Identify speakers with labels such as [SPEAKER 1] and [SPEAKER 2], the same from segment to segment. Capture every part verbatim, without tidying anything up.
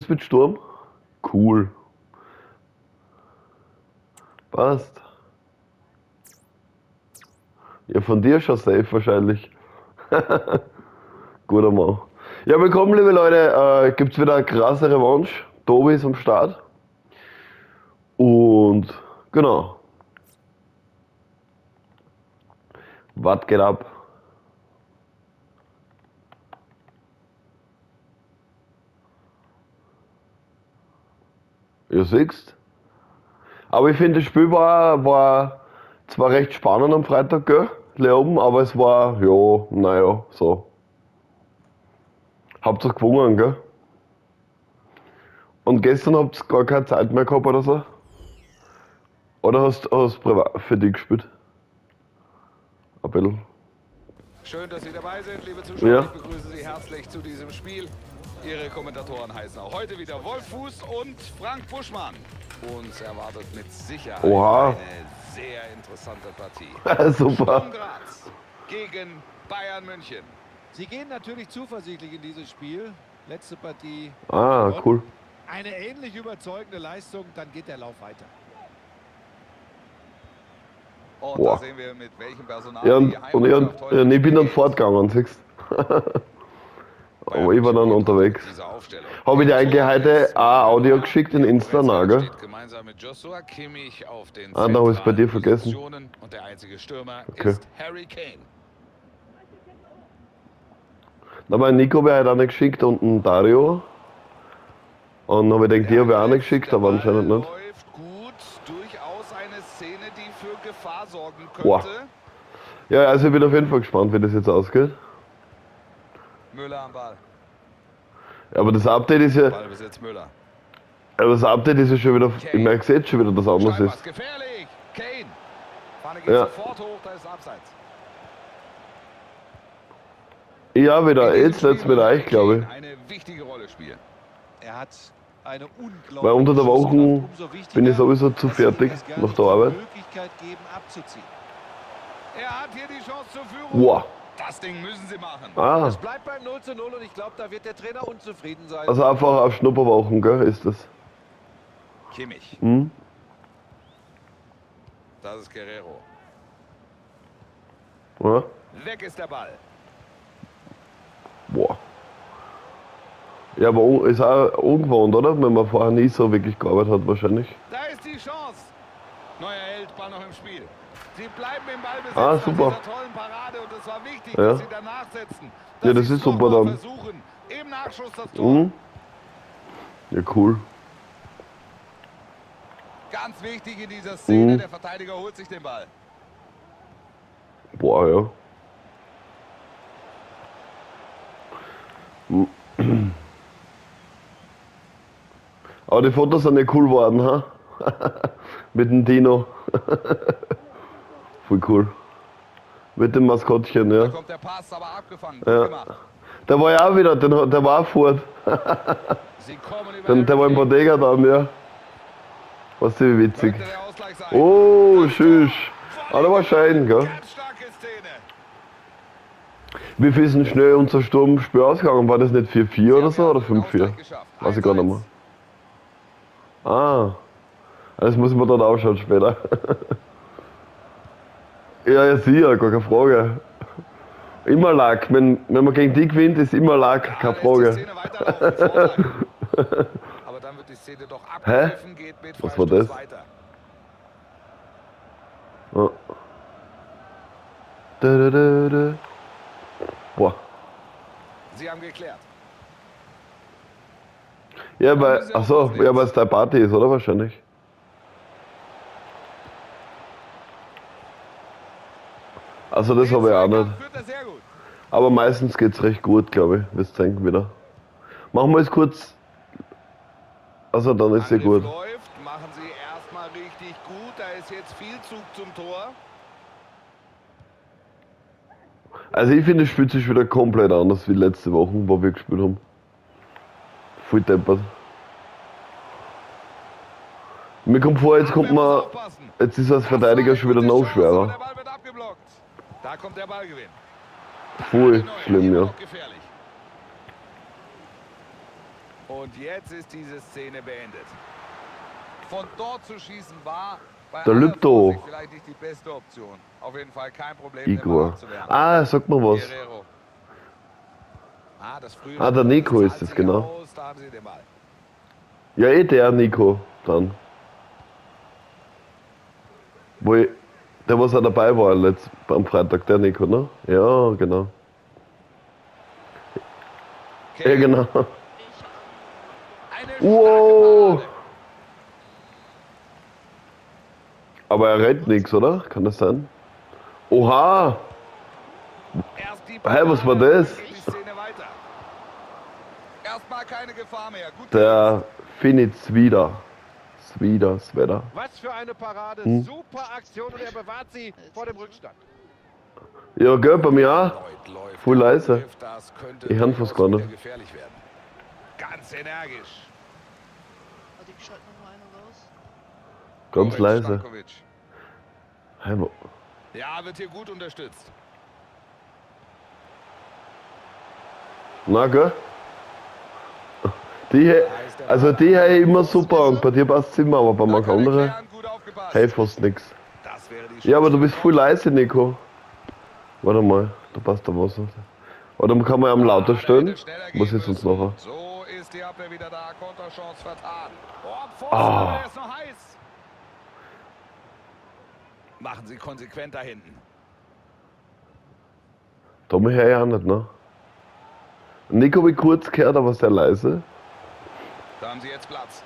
[SPEAKER 1] jetzt mit Sturm? Cool. Passt. Ja, von dir schon safe wahrscheinlich. Guter Mann. Ja, willkommen liebe Leute. Äh, gibt's wieder eine krasse Revanche. Tobi ist am Start. Und genau. Was geht ab? Ihr siehst. Aber ich finde, das Spiel war, war zwar recht spannend am Freitag, gell? Leoben, aber es war, ja, naja, so. Habt ihr gewonnen, gell? Und gestern habt ihr gar keine Zeit mehr gehabt oder so? Oder hast du privat für dich gespielt? Ein bisschen.
[SPEAKER 2] Schön, dass Sie dabei sind, liebe Zuschauer.
[SPEAKER 1] Ja.
[SPEAKER 2] Ich begrüße Sie herzlich zu diesem Spiel. Ihre Kommentatoren heißen auch heute wieder Wolf Fuß und Frank Buschmann. Uns erwartet mit Sicherheit
[SPEAKER 1] Oha.
[SPEAKER 2] eine sehr interessante Partie.
[SPEAKER 1] Super.
[SPEAKER 2] Sturm Graz gegen Bayern München.
[SPEAKER 3] Sie gehen natürlich zuversichtlich in dieses Spiel. Letzte Partie.
[SPEAKER 1] Ah, cool.
[SPEAKER 3] Eine ähnlich überzeugende Leistung, dann geht der Lauf weiter.
[SPEAKER 2] Und
[SPEAKER 1] Boah.
[SPEAKER 2] da sehen wir, mit welchem Personal
[SPEAKER 1] Ja,
[SPEAKER 2] die
[SPEAKER 1] und, und, ich,
[SPEAKER 2] Heimmannschaft heute
[SPEAKER 1] und ich bin dann
[SPEAKER 2] spielt.
[SPEAKER 1] fortgegangen, siehst du? Aber ich war dann unterwegs.
[SPEAKER 2] Diese Aufstellung.
[SPEAKER 1] Habe ich dir eigentlich heute ein Audio geschickt in Insta, nein, gell?
[SPEAKER 2] Steht gemeinsam mit Joshua Kimmich auf den
[SPEAKER 1] Ah, da habe ich es bei dir
[SPEAKER 2] zentralen
[SPEAKER 1] vergessen.
[SPEAKER 2] Positionen. Und der einzige Stürmer
[SPEAKER 1] Okay.
[SPEAKER 2] ist Harry Kane.
[SPEAKER 1] Da war ein Nico, wer hat auch nicht geschickt und ein Dario. Und dann habe ich gedacht, die habe ich auch nicht geschickt, aber anscheinend nicht.
[SPEAKER 2] Läuft gut, durchaus eine Szene, die für Gefahr sorgen könnte.
[SPEAKER 1] Boah. Ja, also ich bin auf jeden Fall gespannt, wie das jetzt ausgeht.
[SPEAKER 2] Müller am Ball.
[SPEAKER 1] Ja, aber das Update ist ja,
[SPEAKER 2] Ballbesitz Müller.
[SPEAKER 1] aber das Update ist ja schon wieder, ich merke jetzt schon wieder, dass anders
[SPEAKER 2] Steilpass
[SPEAKER 1] ist.
[SPEAKER 2] gefährlich. Kane. Fahne geht
[SPEAKER 1] Ja.
[SPEAKER 2] sofort hoch, da ist Abseits.
[SPEAKER 1] Ja, wieder,
[SPEAKER 2] In diesem
[SPEAKER 1] jetzt letztes
[SPEAKER 2] Spiel
[SPEAKER 1] mit
[SPEAKER 2] wird
[SPEAKER 1] euch, glaube ich.
[SPEAKER 2] Kane eine wichtige Rolle spielen.
[SPEAKER 3] Er hat eine unglaubliche
[SPEAKER 1] Weil unter der Woche
[SPEAKER 3] Schusskraft. Umso wichtiger,
[SPEAKER 1] bin ich sowieso zu
[SPEAKER 3] dass sie
[SPEAKER 1] fertig
[SPEAKER 3] ihm gar
[SPEAKER 1] nach
[SPEAKER 3] nicht
[SPEAKER 1] der
[SPEAKER 3] die
[SPEAKER 1] Arbeit.
[SPEAKER 3] Möglichkeit geben, abzuziehen.
[SPEAKER 2] Er hat hier die Chance zur Führung.
[SPEAKER 1] Boah.
[SPEAKER 2] Das Ding müssen sie machen.
[SPEAKER 1] Ah,
[SPEAKER 3] Es bleibt beim null zu null und ich glaube, da wird der Trainer unzufrieden sein.
[SPEAKER 1] also einfach auf Schnupperwochen, gell, ist das.
[SPEAKER 2] Kimmich.
[SPEAKER 1] Hm?
[SPEAKER 2] Das ist Guerrero.
[SPEAKER 1] Ja?
[SPEAKER 2] Weg ist der Ball.
[SPEAKER 1] Boah. Ja, aber un- ist auch ungewohnt, oder? Wenn man vorher nie so wirklich gearbeitet hat, wahrscheinlich.
[SPEAKER 2] Da ist die Chance. Neuer Held, Ball noch im Spiel. Sie bleiben im Ballbesitz
[SPEAKER 1] Ah,
[SPEAKER 2] nach
[SPEAKER 1] super.
[SPEAKER 2] dieser tollen Parade und es war wichtig,
[SPEAKER 1] Ja.
[SPEAKER 2] dass sie danach setzen.
[SPEAKER 1] Ja, das
[SPEAKER 2] sie
[SPEAKER 1] ist
[SPEAKER 2] es
[SPEAKER 1] super
[SPEAKER 2] noch mal
[SPEAKER 1] dann.
[SPEAKER 2] Versuchen. Im Nachschuss das Tor.
[SPEAKER 1] Hm? Ja, cool.
[SPEAKER 2] Ganz wichtig in dieser Szene,
[SPEAKER 1] Mhm.
[SPEAKER 2] der Verteidiger holt sich den Ball.
[SPEAKER 1] Boah, ja. Hm. Aber die Fotos sind ja cool geworden, ha? Mit dem Dino. Voll cool. Mit dem Maskottchen,
[SPEAKER 2] Da
[SPEAKER 1] ja.
[SPEAKER 2] kommt der Pass, aber abgefangen. Gut
[SPEAKER 1] Ja.
[SPEAKER 2] gemacht.
[SPEAKER 1] Der war ja auch wieder, den, hat- der war auch fort.
[SPEAKER 2] Sie kommen über
[SPEAKER 1] Der, der war im
[SPEAKER 2] Harry
[SPEAKER 1] Bodega dann, ja. Was wie witzig.
[SPEAKER 2] Könnte der Ausgleich sein.
[SPEAKER 1] Oh, schüss. Ah, der war schön, gell?
[SPEAKER 2] Ganz starke Szene.
[SPEAKER 1] Wie viel ist denn schnell unser Sturmspiel ausgegangen? War das nicht vier vier
[SPEAKER 2] Sie
[SPEAKER 1] oder
[SPEAKER 2] haben
[SPEAKER 1] so?
[SPEAKER 2] ja
[SPEAKER 1] Oder
[SPEAKER 2] den
[SPEAKER 1] fünf vier?
[SPEAKER 2] Ausgleich geschafft.
[SPEAKER 1] Weiß ich gar nicht mehr.
[SPEAKER 2] eins eins.
[SPEAKER 1] Ah. Das muss man dann ausschauen später. Ja, ja, sicher, gar keine Frage. Immer Lack. Wenn, wenn man gegen die gewinnt, ist immer Lack,
[SPEAKER 2] Ja,
[SPEAKER 1] keine
[SPEAKER 2] lässt die
[SPEAKER 1] Frage.
[SPEAKER 2] Szene weiterlaufen, Vorteil. Aber dann wird die Szene doch abgepfiffen, geht mit
[SPEAKER 1] Was war
[SPEAKER 2] Freistoß
[SPEAKER 1] das?
[SPEAKER 2] weiter.
[SPEAKER 1] Ja. Da, da, da, da. Boah.
[SPEAKER 2] Sie haben geklärt.
[SPEAKER 1] Ja, weil, achso, ja, weil es deine Party ist, oder? Wahrscheinlich. Also das
[SPEAKER 2] Den
[SPEAKER 1] habe ich auch
[SPEAKER 2] Zweikampf
[SPEAKER 1] nicht.
[SPEAKER 2] führt er sehr gut.
[SPEAKER 1] Aber meistens geht's recht gut, glaube ich. Wirst denken wieder. Machen wir es kurz. Also dann ist ja
[SPEAKER 2] Angriff
[SPEAKER 1] gut.
[SPEAKER 2] läuft, machen sie erstmal richtig gut. Da ist jetzt viel Zug zum Tor.
[SPEAKER 1] Also ich finde, es spielt sich wieder komplett anders wie letzte Woche, wo wir gespielt haben. Voll deppert. Mir kommt vor, jetzt kommt
[SPEAKER 2] Abwehr muss
[SPEAKER 1] man.
[SPEAKER 2] aufpassen.
[SPEAKER 1] Jetzt ist als
[SPEAKER 2] Das
[SPEAKER 1] Verteidiger
[SPEAKER 2] war eine
[SPEAKER 1] schon wieder
[SPEAKER 2] gute
[SPEAKER 1] noch
[SPEAKER 2] Chance, aber
[SPEAKER 1] schwerer.
[SPEAKER 2] Der Ball wird abgeblockt. Da kommt der Ballgewinn.
[SPEAKER 1] Voll
[SPEAKER 2] Neu,
[SPEAKER 1] schlimm,
[SPEAKER 2] immer
[SPEAKER 1] ja.
[SPEAKER 2] noch gefährlich. Und jetzt ist diese Szene beendet. Von dort zu schießen war bei
[SPEAKER 1] Der
[SPEAKER 2] aller
[SPEAKER 1] Lübdo.
[SPEAKER 2] Vorsicht vielleicht nicht die beste Option. Auf jeden Fall kein Problem, den Ball
[SPEAKER 1] Igor.
[SPEAKER 2] abzuwehren.
[SPEAKER 1] Ah, sag mal was.
[SPEAKER 2] Guerrero. Ah, das frühe
[SPEAKER 1] Ah, der
[SPEAKER 2] Spiel,
[SPEAKER 1] Nico
[SPEAKER 2] das
[SPEAKER 1] ist
[SPEAKER 2] zahlt
[SPEAKER 1] es,
[SPEAKER 2] sich
[SPEAKER 1] genau.
[SPEAKER 2] aus, da haben sie den Ball.
[SPEAKER 1] Ja, eh der Nico dann. Wo ich, der was auch dabei war letzt, am Freitag, der Nico, ne? Ja, genau. Ja,
[SPEAKER 2] Okay.
[SPEAKER 1] genau.
[SPEAKER 2] Eine
[SPEAKER 1] Wow.
[SPEAKER 2] starke Parade.
[SPEAKER 1] Aber er rennt nichts, oder? Kann das sein? Oha!
[SPEAKER 2] Erst die
[SPEAKER 1] Hey, was war
[SPEAKER 2] Parade,
[SPEAKER 1] das?
[SPEAKER 2] dann geht die Szene weiter. Erstmal keine Gefahr mehr. Gut
[SPEAKER 1] Der finit's wieder. Wieder, Sweater.
[SPEAKER 3] Was für eine Parade.
[SPEAKER 1] Hm.
[SPEAKER 3] Super Aktion und er bewahrt sie vor dem Rückstand.
[SPEAKER 1] Ja, gell, bei mir auch.
[SPEAKER 2] Lloyd läuft
[SPEAKER 1] Voll
[SPEAKER 2] im
[SPEAKER 1] leise.
[SPEAKER 2] Angriff, das könnte
[SPEAKER 1] Ich höre fast
[SPEAKER 2] durchaus
[SPEAKER 1] gar
[SPEAKER 2] wieder
[SPEAKER 1] nicht.
[SPEAKER 2] gefährlich werden. Ganz energisch.
[SPEAKER 4] Warte, ich schalte noch mal einen raus.
[SPEAKER 1] Ganz
[SPEAKER 2] Goran
[SPEAKER 1] leise.
[SPEAKER 2] Stankovic.
[SPEAKER 1] Hey, wo-
[SPEAKER 2] Ja, wird hier gut unterstützt.
[SPEAKER 1] Na, gell? Die, he- also die habe ich immer super und bei dir passt es immer, aber bei
[SPEAKER 2] Da
[SPEAKER 1] manchen
[SPEAKER 2] kann er
[SPEAKER 1] anderen
[SPEAKER 2] klären, gut aufgepasst.
[SPEAKER 1] hey fast nix.
[SPEAKER 2] Das wäre die
[SPEAKER 1] Ja, aber du
[SPEAKER 2] Chance.
[SPEAKER 1] bist voll leise, Nico. Warte mal, da passt da was. Oder kann man am lauter
[SPEAKER 2] Ah,
[SPEAKER 1] stellen?
[SPEAKER 2] da hätte schneller
[SPEAKER 1] Was
[SPEAKER 2] gehen
[SPEAKER 1] ist uns
[SPEAKER 2] müssen.
[SPEAKER 1] nachher?
[SPEAKER 2] So ist die Abwehr wieder da. Konterchance vertan. Oh, Pfosten,
[SPEAKER 1] Ah.
[SPEAKER 2] aber der ist noch heiß. Machen Sie konsequent da hinten.
[SPEAKER 1] Da mich ja auch nicht, ne? Nico habe ich kurz gehört, aber sehr leise.
[SPEAKER 2] Da haben Sie jetzt Platz.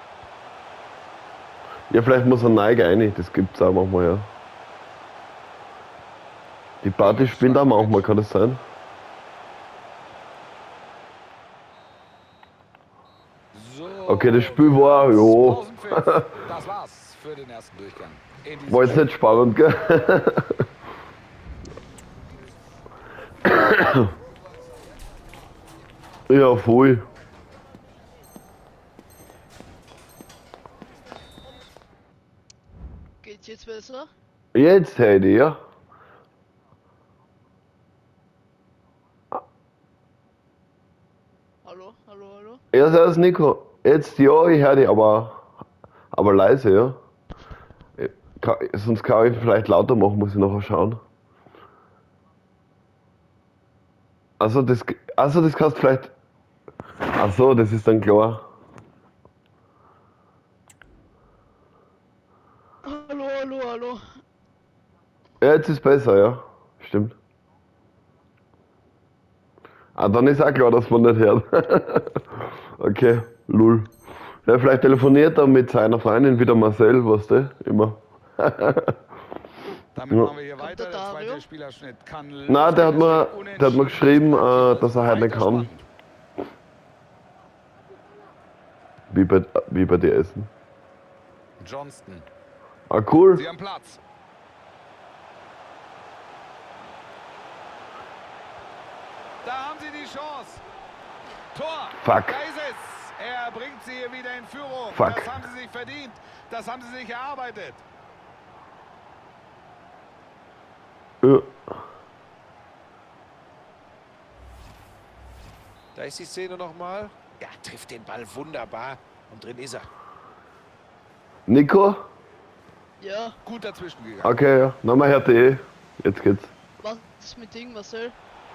[SPEAKER 1] Ja, vielleicht muss er neu rein, das gibt's auch manchmal, ja. Die Party spielt auch manchmal, kann das sein?
[SPEAKER 2] So.
[SPEAKER 1] Okay, das Spiel war, jo.
[SPEAKER 2] Pausenpfiff. Das war's für den ersten Durchgang. In diesem
[SPEAKER 1] War jetzt nicht spannend, gell? Ja, voll.
[SPEAKER 4] Geht's jetzt besser?
[SPEAKER 1] Jetzt, Heidi, ja?
[SPEAKER 4] Hallo, hallo, hallo?
[SPEAKER 1] Ja, servus Nico. Jetzt, ja, ich höre dich, aber, aber leise, ja? Ich Kann, sonst kann ich vielleicht lauter machen, muss ich nachher schauen. Also das, also das kannst vielleicht... Ach so, das ist dann klar.
[SPEAKER 4] Hallo, hallo, hallo.
[SPEAKER 1] Ja, jetzt ist besser, ja. Stimmt. Ah, dann ist auch klar, dass man nicht hört. Okay, lull. Ja, vielleicht telefoniert er mit seiner Freundin wieder Marcel, weißt du? Immer.
[SPEAKER 2] Damit
[SPEAKER 1] Ja.
[SPEAKER 2] machen wir hier
[SPEAKER 4] Kommt
[SPEAKER 2] weiter.
[SPEAKER 4] der
[SPEAKER 2] Der zweite
[SPEAKER 4] Dario?
[SPEAKER 2] Spielerschnitt kann.
[SPEAKER 1] Na, der hat mir,
[SPEAKER 2] losgehen.
[SPEAKER 1] der hat mir geschrieben, äh, dass er heute nicht kann.
[SPEAKER 2] Weiter
[SPEAKER 1] Wie bei, wie bei dir essen.
[SPEAKER 2] spannend. Johnston.
[SPEAKER 1] Ah, cool.
[SPEAKER 2] Sie haben Platz. Da haben Sie die Chance. Tor.
[SPEAKER 1] Fuck.
[SPEAKER 2] Da ist es. Er bringt sie hier wieder in Führung.
[SPEAKER 1] Fuck.
[SPEAKER 2] Das haben Sie sich verdient. Das haben Sie sich erarbeitet.
[SPEAKER 1] Ja.
[SPEAKER 3] Da ist die Szene nochmal. Ja, trifft den Ball wunderbar. Und drin ist er.
[SPEAKER 1] Nico?
[SPEAKER 4] Ja,
[SPEAKER 2] Gut dazwischen gegangen.
[SPEAKER 1] Okay, ja. Na, man hört eh. Jetzt geht's.
[SPEAKER 4] was ist mit Ding, Marcel?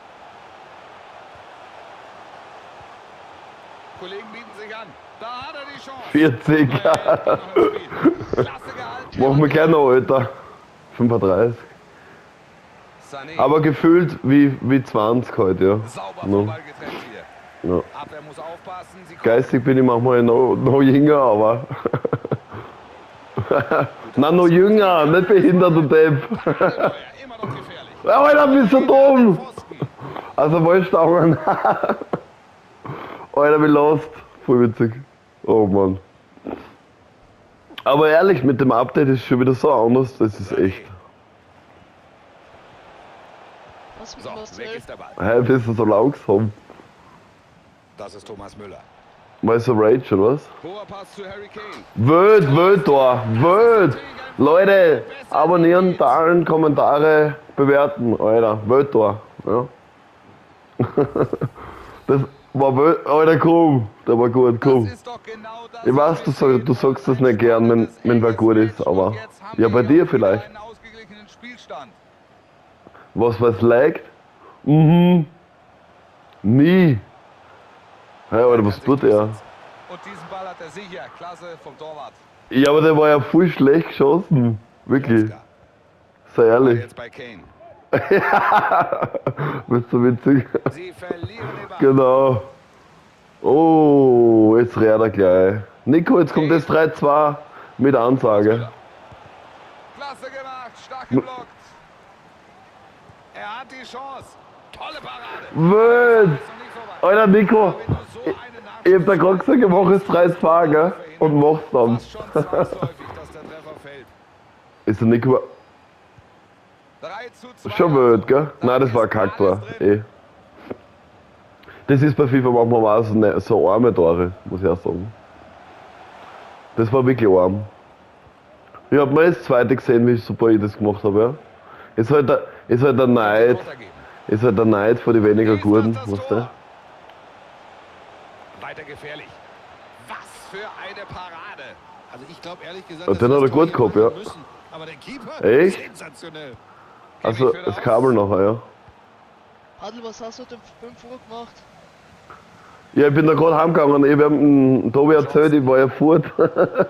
[SPEAKER 2] Kollegen bieten sich an. Da hat er die Chance.
[SPEAKER 1] vierzig.
[SPEAKER 2] Er hält noch im Spiel. Klasse gehalten.
[SPEAKER 1] Machen wir gleich noch, Alter. fünfunddreißig.
[SPEAKER 2] Sané.
[SPEAKER 1] Aber gefühlt wie, wie zwanzig heute, ja.
[SPEAKER 2] Sauber vom
[SPEAKER 1] No.
[SPEAKER 2] Ball getrennt hier.
[SPEAKER 1] Ja.
[SPEAKER 2] Abwehr muss aufpassen. Sie kommt.
[SPEAKER 1] Geistig bin ich manchmal noch, noch jünger, aber. Na, noch jünger, nicht behindert und Depp.
[SPEAKER 2] Neuer, immer noch gefährlich.
[SPEAKER 1] Alter, bist du dumm!
[SPEAKER 2] Pfosten.
[SPEAKER 1] Also, Wollstangen. Alter, wie lost. Voll witzig. Oh Mann. Aber ehrlich, mit dem Update ist schon wieder so anders, das ist echt.
[SPEAKER 4] Was mit
[SPEAKER 2] So, weg
[SPEAKER 4] Marcel?
[SPEAKER 2] ist der Ball.
[SPEAKER 1] Hey, bist du so langsam?
[SPEAKER 2] Das ist Thomas Müller.
[SPEAKER 1] Mal so Rage, oder was?
[SPEAKER 2] Hoher Pass zu Harry Kane.
[SPEAKER 1] Wild, wild, Tor, wild! Leute, abonnieren, teilen, Kommentare, bewerten, Alter, wild, Tor. Ja. Das, War bö- Alter, komm. Der war gut,
[SPEAKER 2] Das
[SPEAKER 1] komm.
[SPEAKER 2] ist doch genau das,
[SPEAKER 1] Ich weiß, du, sag, du sagst das nicht gern, wenn, wenn wer gut ist, aber. Ja, bei dir vielleicht.
[SPEAKER 2] Einen ausgeglichenen Spielstand.
[SPEAKER 1] Was was leicht? Mhm. Nie. Hey, Alter, was tut er?
[SPEAKER 2] Und diesen Ball hat er sicher. Klasse vom Torwart.
[SPEAKER 1] Ja, aber der war ja voll schlecht geschossen. Wirklich. Sei ehrlich.
[SPEAKER 2] Jetzt bei Kane.
[SPEAKER 1] Bist du witzig?
[SPEAKER 2] Sie verlieren den Ball.
[SPEAKER 1] Genau. Oh, jetzt rät er gleich. Nico, jetzt kommt das drei zwei mit Ansage.
[SPEAKER 2] Klasse gemacht, stark geblockt. Er hat die Chance. Tolle Parade.
[SPEAKER 1] Wild.
[SPEAKER 2] Ist noch nicht vorbei.
[SPEAKER 1] Alter, Nico.
[SPEAKER 2] Wenn du so eine
[SPEAKER 1] Ich hab da gerade gesagt, ich mach jetzt drei zwei, gell? Und mach's dann.
[SPEAKER 2] Fast schon zwangsläufig, dass der Treffer fällt.
[SPEAKER 1] Ist der Nico
[SPEAKER 2] drei zu zwei.
[SPEAKER 1] schon wild, gell? Nein, das war ein Kacktor. Eh. Das ist bei FIFA manchmal auch so, ne, so arme Tore, muss ich auch sagen. Das war wirklich arm. Ich hab mir das zweite gesehen, wie super ich das gemacht habe, ja. Ist halt der, ist halt der Neid, ist halt der Neid vor die weniger Guten, weißt du?
[SPEAKER 2] Weiter gefährlich. Was für eine Parade.
[SPEAKER 3] Also ich glaube ehrlich gesagt,
[SPEAKER 1] Und den
[SPEAKER 3] dass
[SPEAKER 1] hat er
[SPEAKER 3] das
[SPEAKER 1] gut
[SPEAKER 3] Tor
[SPEAKER 1] gehabt, ja.
[SPEAKER 3] machen müssen. Aber der Keeper,
[SPEAKER 1] Echt?
[SPEAKER 3] sensationell.
[SPEAKER 1] Also das Kabel nachher, ja.
[SPEAKER 4] Adel, was hast du denn für fünf Uhr gemacht?
[SPEAKER 1] Ja, ich bin da gerade heimgegangen, ich hab dem Tobi erzählt, ich war ja fort.
[SPEAKER 4] Wo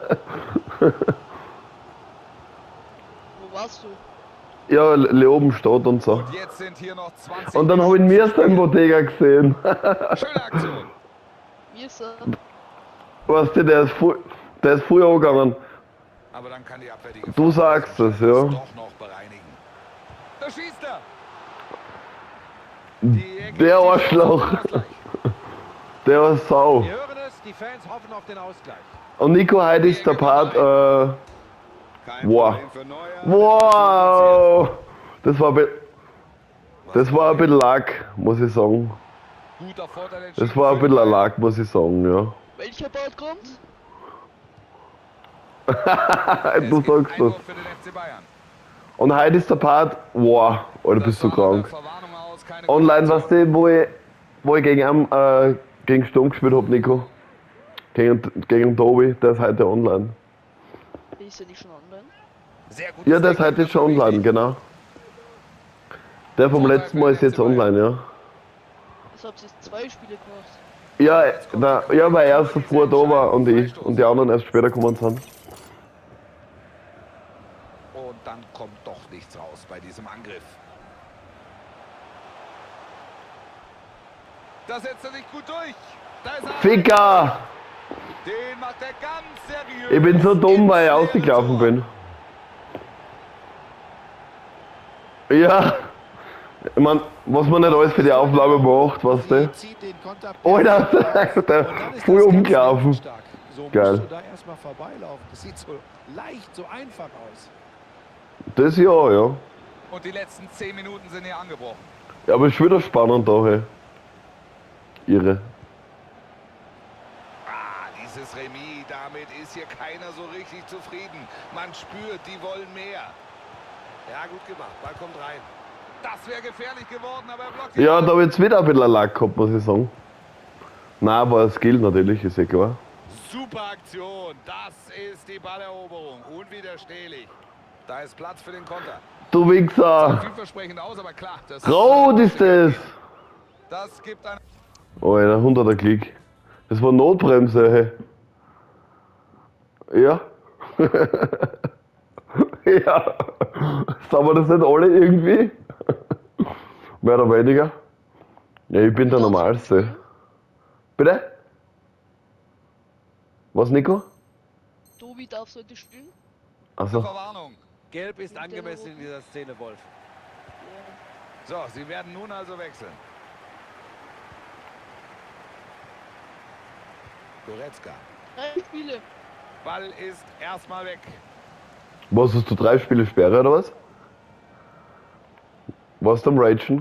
[SPEAKER 4] warst du?
[SPEAKER 1] Ja, Leobenstadt und so.
[SPEAKER 2] Und jetzt sind hier noch zwanzig.
[SPEAKER 1] Und dann habe ich mir so im Bottega gesehen.
[SPEAKER 2] Schöne Aktion.
[SPEAKER 4] Mir ist er.
[SPEAKER 1] Weißt du, der ist voll, der ist früher angegangen.
[SPEAKER 2] Aber dann kann die Abwehr die Gefahr
[SPEAKER 1] Du sagst es, ja.
[SPEAKER 2] doch noch bereinigen. Da schießt er. Die Ecke
[SPEAKER 1] Der
[SPEAKER 2] ist die
[SPEAKER 1] Arschloch.
[SPEAKER 2] Chance zum Ausgleich.
[SPEAKER 1] Der war Sau.
[SPEAKER 3] Wir hören es, die Fans hoffen auf den Ausgleich.
[SPEAKER 1] Und Nico, heute ist der Part, äh,
[SPEAKER 2] Kein
[SPEAKER 1] Wow.
[SPEAKER 2] Problem für Neuer.
[SPEAKER 1] wow. Das war, be das war ein bisschen Lack, muss ich sagen.
[SPEAKER 2] Guter Vorteil
[SPEAKER 1] Das war ein bisschen ein Lack, muss ich sagen, ja.
[SPEAKER 4] Welcher Ball kommt?
[SPEAKER 2] Es
[SPEAKER 1] Du
[SPEAKER 2] gibt
[SPEAKER 1] sagst das.
[SPEAKER 2] Einwurf für den F C Bayern.
[SPEAKER 1] Und heute ist der Part, wow, Alter, bist du
[SPEAKER 2] Das war
[SPEAKER 1] krank.
[SPEAKER 2] eine Verwarnung aus, keine
[SPEAKER 1] Online,
[SPEAKER 2] gute
[SPEAKER 1] weißt du, wo ich, wo ich gegen, am, äh, gegen Sturm gespielt habe, Nico. Gegen, gegen Tobi, der ist heute online.
[SPEAKER 4] Ist er nicht schon online?
[SPEAKER 3] Sehr gut.
[SPEAKER 1] Ja, der ist heute schon online, genau. Der vom letzten Mal ist jetzt online, ja.
[SPEAKER 4] Jetzt habt ihr zwei Spiele gemacht.
[SPEAKER 1] Ja, na, ja, weil er erst so früh da war und ich und die anderen erst später gekommen sind.
[SPEAKER 2] Und dann kommt doch nichts raus bei diesem Angriff. Da setzt er sich gut durch. Da ist er.
[SPEAKER 1] Ficker!
[SPEAKER 2] Den macht er ganz seriös.
[SPEAKER 1] Ich bin so dumm, weil ich
[SPEAKER 2] ins leere
[SPEAKER 1] ausgelaufen
[SPEAKER 2] Tor.
[SPEAKER 1] bin. Ja. Ich mein, was man nicht alles für die Aufnahme macht, weißt du?
[SPEAKER 3] Zieht den Konter
[SPEAKER 1] Alter,
[SPEAKER 3] perfekt auf.
[SPEAKER 1] der
[SPEAKER 3] Und dann ist
[SPEAKER 1] voll
[SPEAKER 3] das ganz
[SPEAKER 1] umgelaufen.
[SPEAKER 3] stark. So
[SPEAKER 1] Geil.
[SPEAKER 3] musst du da erstmal vorbeilaufen. Das sieht so leicht, so einfach aus.
[SPEAKER 1] Das ja, ja.
[SPEAKER 2] Und die letzten zehn Minuten sind hier angebrochen.
[SPEAKER 1] Ja, aber ist wieder spannend da, hey. Irre.
[SPEAKER 2] Ah, dieses Remis, damit ist hier keiner so richtig zufrieden. Man spürt, die wollen mehr.
[SPEAKER 3] Ja, gut gemacht. Ball kommt rein.
[SPEAKER 2] Das wäre gefährlich geworden, aber er blockt
[SPEAKER 1] Ja, da hab ich jetzt wieder ein bisschen Lack gehabt, muss ich sagen. Nein, aber ein Skill natürlich, ist ja klar.
[SPEAKER 2] Super Aktion. Das ist die Balleroberung. Unwiderstehlich. Da ist Platz für den Konter.
[SPEAKER 1] Du Wichser!
[SPEAKER 2] Vielversprechend aus, aber klar. Das
[SPEAKER 1] Rot ist das!
[SPEAKER 2] Das gibt ein...
[SPEAKER 1] Alter, hunderter Klick. Das war Notbremse, hey. Ja. Ja. Sagen wir das nicht alle irgendwie? Mehr oder weniger? Ja, ich bin der Normalste. Bitte? Was, Nico?
[SPEAKER 4] Tobi darf heute spielen?
[SPEAKER 1] Achso.
[SPEAKER 2] Verwarnung.
[SPEAKER 3] Gelb ist angemessen in dieser Szene, Wolf.
[SPEAKER 2] So, sie werden nun also wechseln. Goretzka.
[SPEAKER 4] Drei Spiele.
[SPEAKER 2] Ball ist erstmal weg.
[SPEAKER 1] Was, hast du drei Spiele Sperre oder was? Was am Ragen?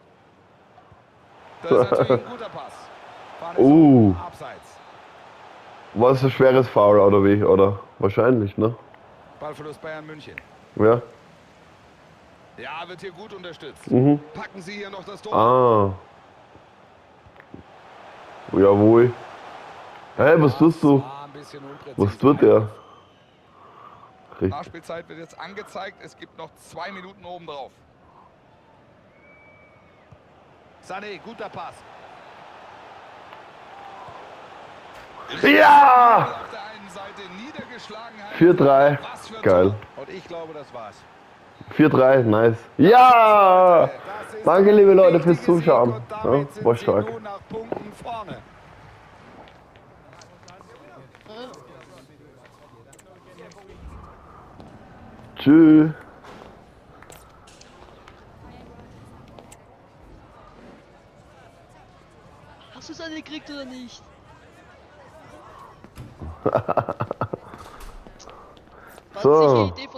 [SPEAKER 2] Das ist natürlich ein guter Pass. Fahne
[SPEAKER 1] Uh.
[SPEAKER 2] so, abseits.
[SPEAKER 1] War es ein schweres Foul oder wie? Oder? Wahrscheinlich, ne?
[SPEAKER 2] Ballverlust Bayern München.
[SPEAKER 1] Ja.
[SPEAKER 2] Ja, wird hier gut unterstützt.
[SPEAKER 1] Mhm.
[SPEAKER 2] Packen Sie hier noch das Tor.
[SPEAKER 1] Ah. Jawohl. Hä, was tust du?
[SPEAKER 2] War ein bisschen unpräzise.
[SPEAKER 1] Was tut der? Richtig.
[SPEAKER 2] Nachspielzeit wird jetzt angezeigt. Es gibt noch zwei Minuten oben drauf.
[SPEAKER 3] Sané, guter Pass.
[SPEAKER 1] Ja!
[SPEAKER 2] Auf der einen Seite Niedergeschlagenheit.
[SPEAKER 1] vier drei.
[SPEAKER 2] Was für ein
[SPEAKER 1] Geil.
[SPEAKER 2] Tor.
[SPEAKER 3] Und ich glaube, das war's.
[SPEAKER 1] vier drei, nice. Ja!
[SPEAKER 3] Das ist
[SPEAKER 1] Danke,
[SPEAKER 3] ein
[SPEAKER 1] liebe Leute, fürs
[SPEAKER 3] wichtiger Sieg
[SPEAKER 1] Zuschauen.
[SPEAKER 3] und
[SPEAKER 1] Ja,
[SPEAKER 3] damit sind
[SPEAKER 1] war
[SPEAKER 3] sie
[SPEAKER 1] stark.
[SPEAKER 3] nun nach Punkten vorne.
[SPEAKER 4] Äh,
[SPEAKER 1] Tschüss.
[SPEAKER 4] Hast du es angekriegt oder nicht? War
[SPEAKER 1] So.
[SPEAKER 4] sicher Idee von